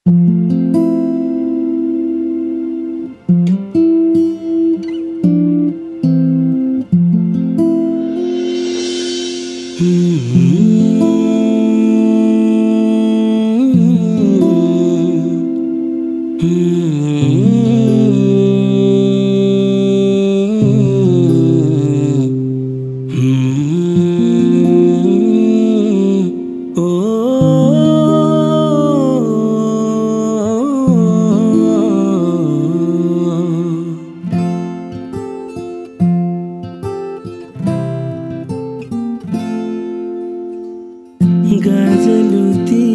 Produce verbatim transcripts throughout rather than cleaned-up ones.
गाजलुती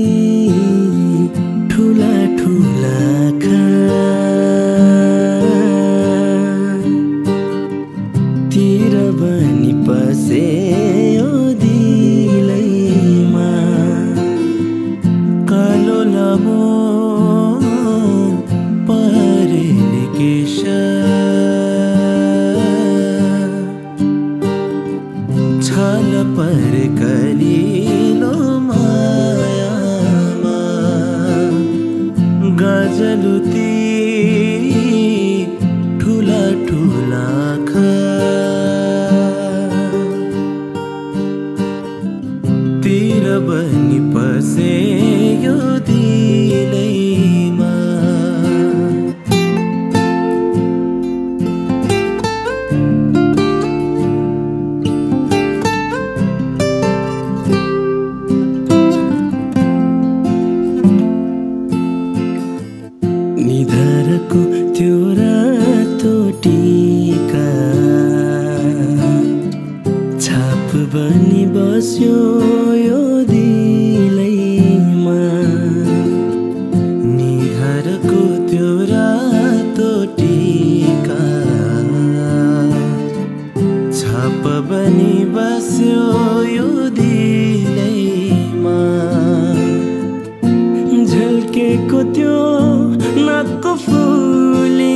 ठुला ठुला तिर बनी पसे दिलैमा कालो लामो परेले केश छाल पर कलिलो मायामा गाजलुती ठुला ठुला तिर बनी पसे यो दिलैमा निधारको त्यो रातो टीका छाप बनी बस्यो यो दिलैमा निधारको त्यो रातो टीका छाप बनी बस्यो यो दिलैमा झल्केको त्यो नाकको फुली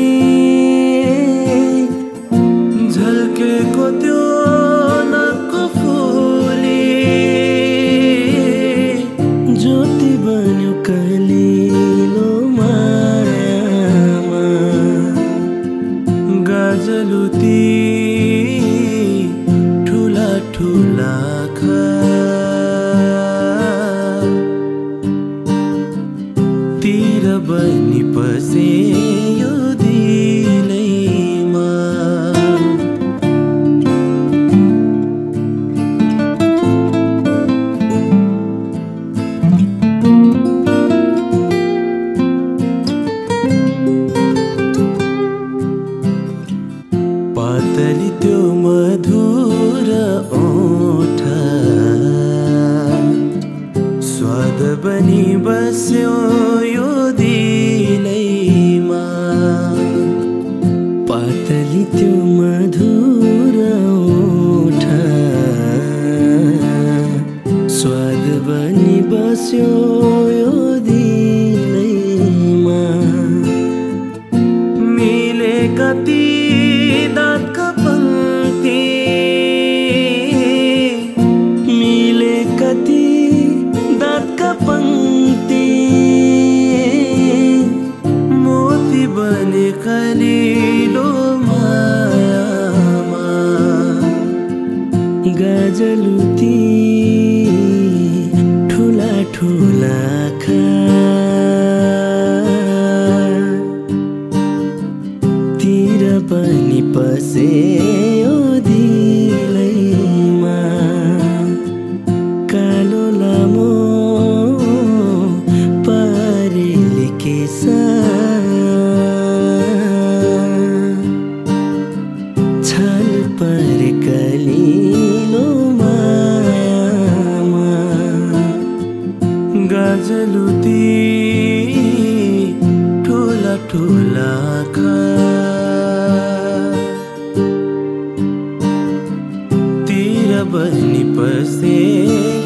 झल्केको त्यो नाकको फुली ज्योति बन्यो कलिलो मायामा गाजलुती ठुला ठुला तिर बनी पसे यो दिलैमा पातली त्यो मधुर ओठ स्वाद बनी बस्यो यो दिलैमा पातली त्यो मधुर ओठ स्वाद बनी बस्यो यो दिलैमा मिले कति दाँतका पङ्क्ति मिले कति दाँतका पङ्क्ति मोती बने कलिलो मायामा गाजलुती ठुला ठुला तिर पनि पसे यो दिलैमा कालो लामो परेले केश छाल पर कलिलो मायामा गाजलुती ठुला ठुला तिर बनी पसे